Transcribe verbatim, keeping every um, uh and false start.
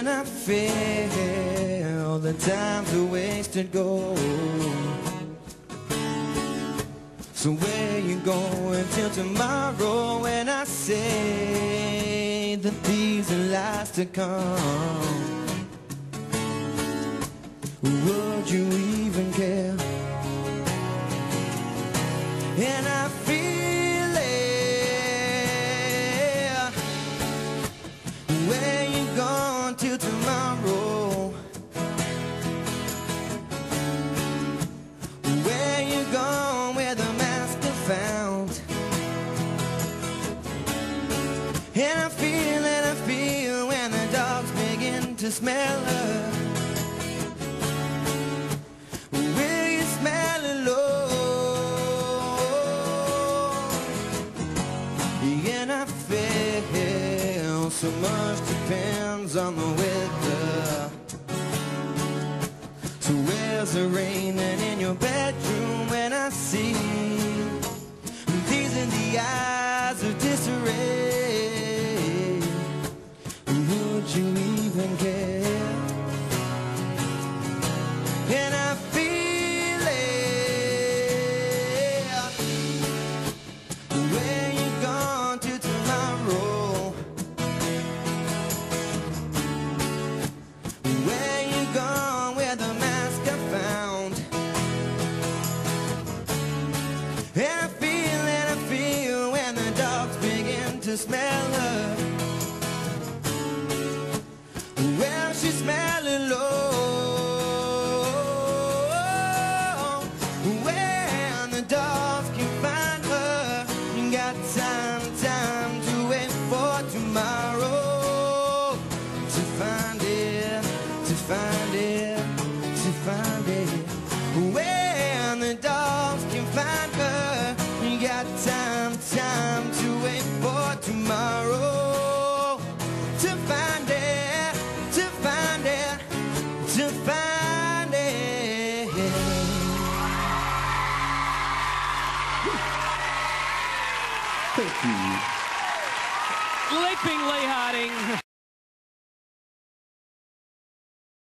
And I feel the time's a wasted gold. So where you going till tomorrow? When I say that these are lies to come, would you even care? And I feel it. Where you going till tomorrow? Where you going where the master found? And I feel and I feel when the dogs begin to smell her. Will you smell it, Lord? And I feel so much depends on the weather. So where's the rain and in your bedroom when I see these in the eyes of disarray? Would you even care? And I feel it. Where you gone to tomorrow? Where you gone where the mask I found? And I feel and I feel when the dogs begin to smell her. Well, she's smelling low. When the dogs can find her, you got time, time to wait for tomorrow. To find it, to find it, to find it. When the dogs can find her, you got time, time to wait for tomorrow. To find it, to find it, to find it. Thank you. Leaping Lee Harding.